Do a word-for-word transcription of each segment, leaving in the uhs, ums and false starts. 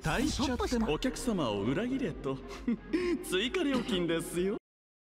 大しちゃってお客様を裏切れと追加料金ですよ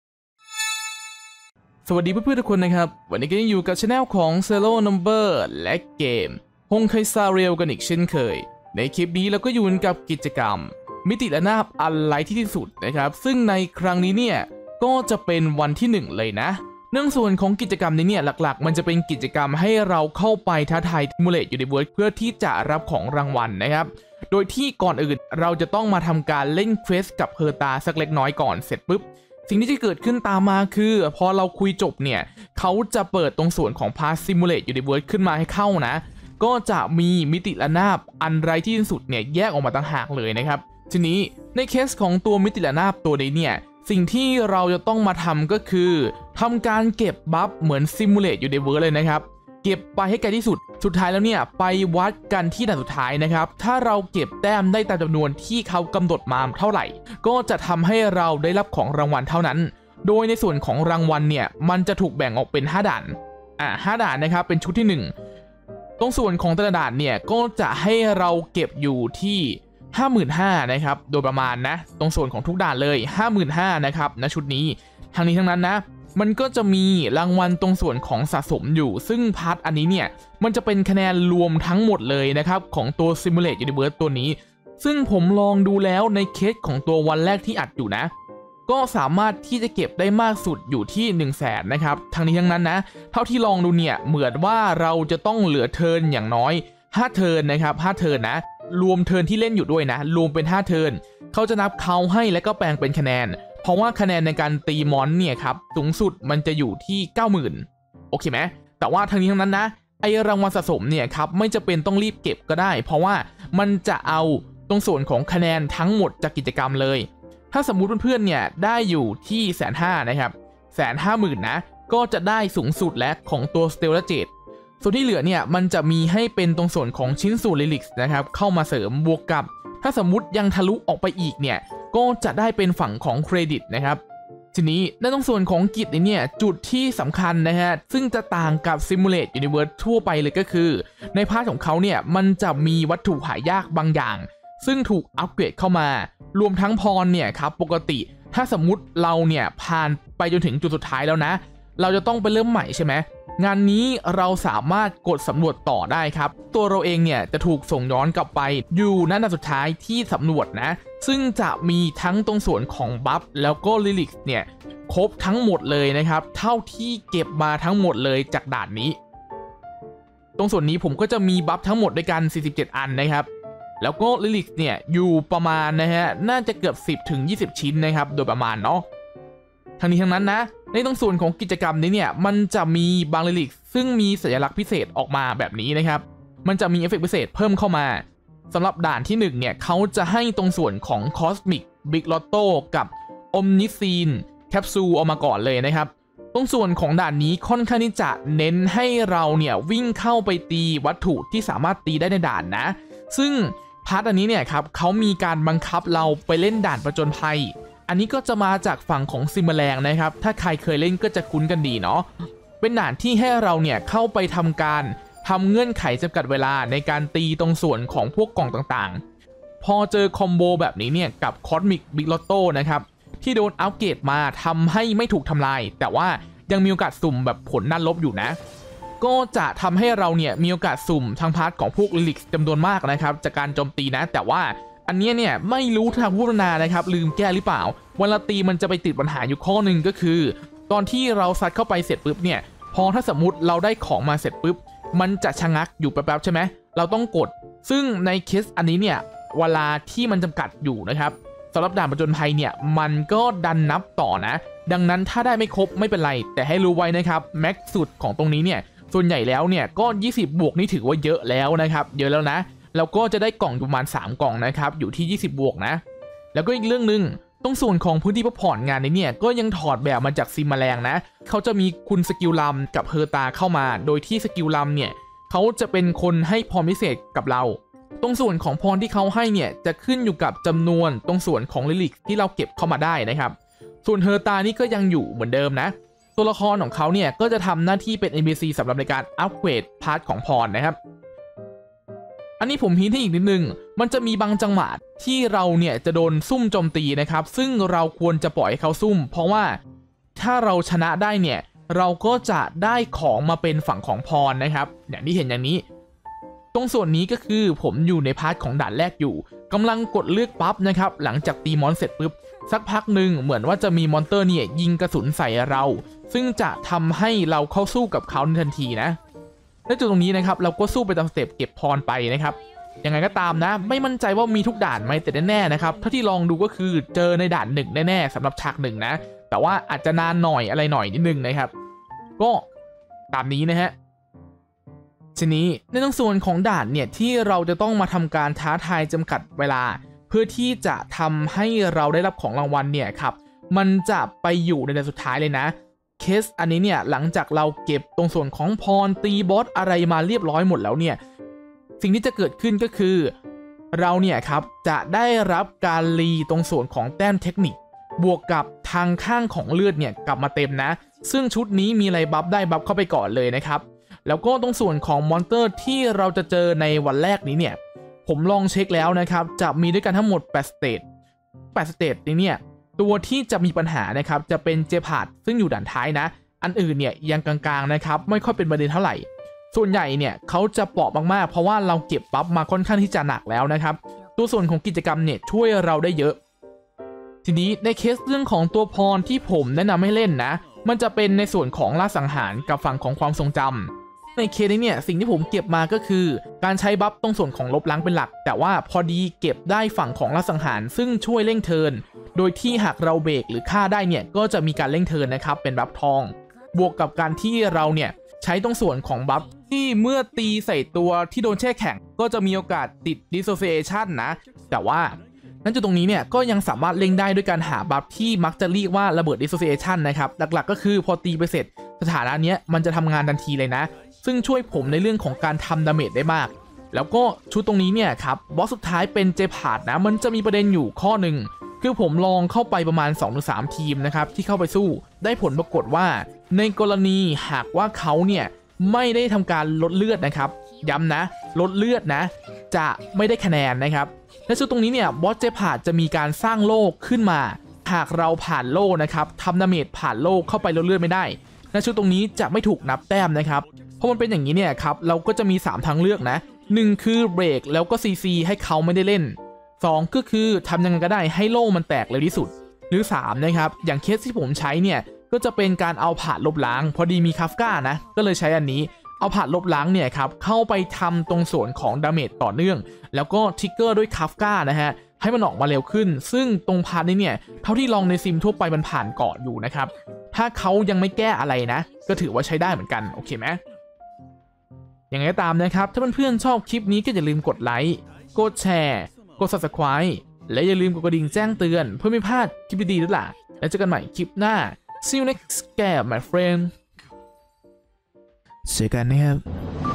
สวัสดีเพื่อนๆทุกคนนะครับวันนี้ก็ยังอยู่กับช anel ของ Zero Number และเกมฮงไคซาเรียลกันอีกเช่นเคยในคลิปนี้เราก็อยู่กับกิจกรรมมิติระนาบอันไร้ที่ที่สุดนะครับซึ่งในครั้งนี้เนี่ยก็จะเป็นวันที่หนึ่งเลยนะเนื่องส่วนของกิจกรรมนี้เนี่ยหลักๆมันจะเป็นกิจกรรมให้เราเข้าไปท้าทายทิมูเลตยูนิเวิร์สเพื่อที่จะรับของรางวัลนะครับโดยที่ก่อนอื่นเราจะต้องมาทำการเล่นเควสกับเฮอร์ตาสักเล็กน้อยก่อนเสร็จปุ๊บสิ่งที่จะเกิดขึ้นตามมาคือพอเราคุยจบเนี่ยเขาจะเปิดตรงส่วนของ Path Simulate Universe ขึ้นมาให้เข้านะก็จะมีมิติระนาบอันไร้ที่สุดเนี่ยแยกออกมาต่างหากเลยนะครับทีนี้ในเคสของตัวมิติระนาบตัวนี้เนี่ยสิ่งที่เราจะต้องมาทำก็คือทำการเก็บบัฟเหมือน Simulate Universe เลยนะครับเก็บไปให้ไกลที่สุดสุดท้ายแล้วเนี่ยไปวัดกันที่ด่านสุดท้ายนะครับถ้าเราเก็บแต้มได้ตามจำนวนที่เขากำหนดมาเท่าไหร่ก็จะทำให้เราได้รับของรางวัลเท่านั้นโดยในส่วนของรางวัลเนี่ยมันจะถูกแบ่งออกเป็นห้าด่านอ่าห้าด่านนะครับเป็นชุดที่หนึ่งตรงส่วนของแต่ละด่านเนี่ยก็จะให้เราเก็บอยู่ที่ ห้าหมื่นห้าพัน นะครับโดยประมาณนะตรงส่วนของทุกด่านเลย ห้าหมื่นห้าพัน นะครับณชุดนี้ทั้งนี้ทั้งนั้นนะมันก็จะมีรางวัลตรงส่วนของสะสมอยู่ซึ่งพาร์ทอันนี้เนี่ยมันจะเป็นคะแนนรวมทั้งหมดเลยนะครับของตัว Simulate Universe ตัวนี้ซึ่งผมลองดูแล้วในเคสของตัววันแรกที่อัดอยู่นะก็สามารถที่จะเก็บได้มากสุดอยู่ที่ หนึ่งแสน นะครับทั้งนี้ทั้งนั้นนะเท่าที่ลองดูเนี่ยเหมือนว่าเราจะต้องเหลือเทิร์นอย่างน้อยห้าเทิร์นนะครับห้าเทิร์นนะรวมเทิร์นที่เล่นอยู่ด้วยนะรวมเป็นห้าเทิร์นเขาจะนับเขาให้และก็แปลงเป็นคะแนนเพราะว่าคะแนนในการตีมอนเนี่ยครับสูงสุดมันจะอยู่ที่ เก้าหมื่น โอเคไหมแต่ว่าทั้งนี้ทั้งนั้นนะไอรางวัลสะสมเนี่ยครับไม่จะเป็นต้องรีบเก็บก็ได้เพราะว่ามันจะเอาตรงส่วนของคะแนนทั้งหมดจากกิจกรรมเลยถ้าสมมุติเพื่อนๆเนี่ยได้อยู่ที่แสนห้านะครับแสนห้าหมื่นนะก็จะได้สูงสุดและของตัวสเตลเจตส่วนที่เหลือเนี่ยมันจะมีให้เป็นตรงส่วนของชิ้นส่วนลิลิกส์นะครับเข้ามาเสริมบวกกับถ้าสมมุติยังทะลุออกไปอีกเนี่ยก็จะได้เป็นฝั่งของเครดิตนะครับทีนี้ในตรงส่วนของกิจเนี่ยจุดที่สำคัญนะฮะซึ่งจะต่างกับ Simulate Universe ทั่วไปเลยก็คือในพาร์ทของเขาเนี่ยมันจะมีวัตถุหายากบางอย่างซึ่งถูกอัปเกรดเข้ามารวมทั้งพรเนี่ยครับปกติถ้าสมมุติเราเนี่ยผ่านไปจนถึงจุดสุดท้ายแล้วนะเราจะต้องไปเริ่มใหม่ใช่ไหมงานนี้เราสามารถกดสำรวจต่อได้ครับตัวเราเองเนี่ยจะถูกส่งย้อนกลับไปอยู่ณด่านสุดท้ายที่สำรวจนะซึ่งจะมีทั้งตรงส่วนของบัฟแล้วก็ลิลิกเนี่ยครบทั้งหมดเลยนะครับเท่าที่เก็บมาทั้งหมดเลยจากด่านนี้ตรงส่วนนี้ผมก็จะมีบัฟทั้งหมดด้วยกันสี่สิบเจ็ดอันนะครับแล้วก็ลิลิกเนี่ยอยู่ประมาณนะฮะน่าจะเกือบสิบถึงยี่สิบชิ้นนะครับโดยประมาณเนาะทั้งนี้ทั้งนั้นนะในตรงส่วนของกิจกรรมนี้เนี่ยมันจะมีบางลิลิกซึ่งมีสัญลักษณ์พิเศษออกมาแบบนี้นะครับมันจะมีเอฟเฟกต์พิเศษเพิ่มเข้ามาสำหรับด่านที่หนึ่งเนี่ยเขาจะให้ตรงส่วนของ Cosmic Big Lotto กับ Omniscient Capsule ออกมาก่อนเลยนะครับตรงส่วนของด่านนี้ค่อนข้างที่จะเน้นให้เราเนี่ยวิ่งเข้าไปตีวัตถุที่สามารถตีได้ในด่านนะซึ่งพาร์ทอันนี้เนี่ยครับเขามีการบังคับเราไปเล่นด่านประจนภัยอันนี้ก็จะมาจากฝั่งของซิมแมลงนะครับถ้าใครเคยเล่นก็จะคุ้นกันดีเนาะเป็นด่านที่ให้เราเนี่ยเข้าไปทำการทำเงื่อนไขจำกัดเวลาในการตีตรงส่วนของพวกกล่องต่างๆพอเจอคอมโบแบบนี้เนี่ยกับ Cosmic Big Lotto นะครับที่โดนอัปเกรดมาทำให้ไม่ถูกทำลายแต่ว่ายังมีโอกาสสุ่มแบบผลด้านลบอยู่นะก็จะทำให้เราเนี่ยมีโอกาสสุ่มทางพาร์ทของพวกลิลิกจำนวนมากนะครับจากการโจมตีนะแต่ว่าอันนี้เนี่ยไม่รู้ทางผู้พัฒนานะครับลืมแก้หรือเปล่าเวลาตีมันจะไปติดปัญหาอยู่ข้อหนึ่งก็คือตอนที่เราซัดเข้าไปเสร็จปุ๊บเนี่ยพอถ้าสมมติเราได้ของมาเสร็จปุ๊บมันจะชะงักอยู่แป๊บๆใช่ไหมเราต้องกดซึ่งในเคสอันนี้เนี่ยเวลาที่มันจำกัดอยู่นะครับสำหรับด่านประจนภัยเนี่ยมันก็ดันนับต่อนะดังนั้นถ้าได้ไม่ครบไม่เป็นไรแต่ให้รู้ไว้นะครับแม็กซ์สุดของตรงนี้เนี่ยส่วนใหญ่แล้วเนี่ยก็ยี่สิบบวกนี่ถือว่าเยอะแล้วนะครับเยอะแล้วนะแล้วก็จะได้กล่องประมาณสามกล่องนะครับอยู่ที่ยี่สิบบวกนะแล้วก็อีกเรื่องนึงตรงส่วนของพื้นที่พักผ่อนงานนี้เนี่ยก็ยังถอดแบบมาจากซิมแมลงนะเขาจะมีคุณสกิลลัมกับเฮอร์ตาเข้ามาโดยที่สกิลลัมเนี่ยเขาจะเป็นคนให้พรพิเศษกับเราตรงส่วนของพรที่เขาให้เนี่ยจะขึ้นอยู่กับจำนวนตรงส่วนของลิลิกที่เราเก็บเข้ามาได้นะครับส่วนเฮอร์ตานี่ก็ยังอยู่เหมือนเดิมนะตัวละครของเขาเนี่ยก็จะทำหน้าที่เป็น เอ็น พี ซี สำหรับในการอัปเกรดพาร์ทของพรนะครับอันนี้ผมฮินให้อีกนิดนึงมันจะมีบางจังหวะที่เราเนี่ยจะโดนซุ่มโจมตีนะครับซึ่งเราควรจะปล่อยให้เขาซุ่มเพราะว่าถ้าเราชนะได้เนี่ยเราก็จะได้ของมาเป็นฝั่งของพรนะครับอย่างที่เห็นอย่างนี้ตรงส่วนนี้ก็คือผมอยู่ในพาร์ทของด่านแรกอยู่กำลังกดเลือกปั๊บนะครับหลังจากตีมอนเสร็จปุ๊บสักพักหนึ่งเหมือนว่าจะมีมอนเตอร์เนี่ยยิงกระสุนใส่เราซึ่งจะทำให้เราเข้าสู้กับเขาในทันทีนะและจุดตรงนี้นะครับเราก็สู้ไปตามสเต็ปเก็บพรไปนะครับยังไงก็ตามนะไม่มั่นใจว่ามีทุกด่านไหมแต่แน่ๆนะครับถ้าที่ลองดูก็คือเจอในด่านหนึ่งแน่ๆสำหรับฉากหนึ่งนะแต่ว่าอาจจะนานหน่อยอะไรหน่อยนิดนึงนะครับก็ตามนี้นะฮะทีนี้ในตรงส่วนของด่านเนี่ยที่เราจะต้องมาทำการท้าทายจำกัดเวลาเพื่อที่จะทำให้เราได้รับของรางวัลเนี่ยครับมันจะไปอยู่ในด่านสุดท้ายเลยนะเคสอันนี้เนี่ยหลังจากเราเก็บตรงส่วนของพรตีบอสอะไรมาเรียบร้อยหมดแล้วเนี่ยสิ่งที่จะเกิดขึ้นก็คือเราเนี่ยครับจะได้รับการรีตรงส่วนของแต้มเทคนิคบวกกับทางข้างของเลือดเนี่ยกลับมาเต็มนะซึ่งชุดนี้มีอะไรบัฟได้บัฟเข้าไปก่อนเลยนะครับแล้วก็ตรงส่วนของมอนเตอร์ที่เราจะเจอในวันแรกนี้เนี่ยผมลองเช็คแล้วนะครับจะมีด้วยกันทั้งหมดแปดสเตจแปดสเตจนี้เนี่ยตัวที่จะมีปัญหานะครับจะเป็นเจพาร์ดซึ่งอยู่ด่านท้ายนะอันอื่นเนี่ยยังกลางๆนะครับไม่ค่อยเป็นประเด็นเท่าไหร่ส่วนใหญ่เนี่ยเขาจะเปราะมากๆเพราะว่าเราเก็บปั๊บมาค่อนข้างที่จะหนักแล้วนะครับตัวส่วนของกิจกรรมเนี่ยช่วยเราได้เยอะทีนี้ในเคสเรื่องของตัวพรที่ผมแนะนำให้เล่นนะมันจะเป็นในส่วนของล่าสังหารกับฝั่งของความทรงจำในเคสนี้เนี่ยสิ่งที่ผมเก็บมาก็คือการใช้บัฟตรงส่วนของลบล้างเป็นหลักแต่ว่าพอดีเก็บได้ฝั่งของล่าสังหารซึ่งช่วยเร่งเทิร์นโดยที่หากเราเบรกหรือฆ่าได้เนี่ยก็จะมีการเร่งเทิร์นนะครับเป็นบัฟทองบวกกับการที่เราเนี่ยใช้ตรงส่วนของบัฟที่เมื่อตีใส่ตัวที่โดนแช่แข็งก็จะมีโอกาสติด dissociation นะแต่ว่านั่นจุดตรงนี้เนี่ยก็ยังสามารถเล่งได้ด้วยการหาบัฟที่มักจะเรียกว่าระเบิด dissociation นะครับหลักๆก็คือพอตีไปเสร็จสถานะเนี้ยมันจะทำงานทันทีเลยนะซึ่งช่วยผมในเรื่องของการทำดาเมจได้มากแล้วก็ชุดตรงนี้เนี่ยครับบอสสุดท้ายเป็นเจพาร์ดนะมันจะมีประเด็นอยู่ข้อหนึ่งคือผมลองเข้าไปประมาณ สองถึงสาม ทีมนะครับที่เข้าไปสู้ได้ผลปรากฏว่าในกรณีหากว่าเขาเนี่ยไม่ได้ทำการลดเลือดนะครับย้ำนะลดเลือดนะจะไม่ได้คะแนนนะครับและชุดตรงนี้เนี่ยบอสเจพาร์ดจะมีการสร้างโล่ขึ้นมาหากเราผ่านโล่นะครับทำดาเมจผ่านโล่เข้าไปลดเลือดไม่ได้และชุดตรงนี้จะไม่ถูกนับแต้มนะครับเพราะมันเป็นอย่างนี้เนี่ยครับเราก็จะมีสามทางเลือกนะหนึ่งคือเบรกแล้วก็ ซี ซี ให้เขาไม่ได้เล่นสองก็คือทำยังไงก็ได้ให้โล่มันแตกเร็วที่สุดหรือสามนะครับอย่างเคสที่ผมใช้เนี่ยก็จะเป็นการเอาผ่านลบล้างพอดีมีคาฟก้านะก็เลยใช้อันนี้เอาผ่านลบล้างเนี่ยครับเข้าไปทำตรงส่วนของดาเมจต่อเนื่องแล้วก็ทริกเกอร์ด้วยคาฟก้านะฮะให้มันออกมาเร็วขึ้นซึ่งตรงพาร์ทนี้เนี่ยเท่าที่ลองในซิมทั่วไปมันผ่านเกาะอยู่นะครับถ้าเขายังไม่แก้อะไรนะก็ถือว่าใช้ได้เหมือนกันโอเคไหมอย่างไรก็ตามนะครับถ้าเพื่อนๆชอบคลิปนี้ก็อย่าลืมกดไลค์กดแชร์กด ซับสไครบ์ และอย่าลืมกดกระดิ่งแจ้งเตือนเพื่อไม่พลาดคลิปดีๆด้วยล่ะแล้วเจอกันใหม่คลิปหน้า see you next game my friend เจอกันนะครับ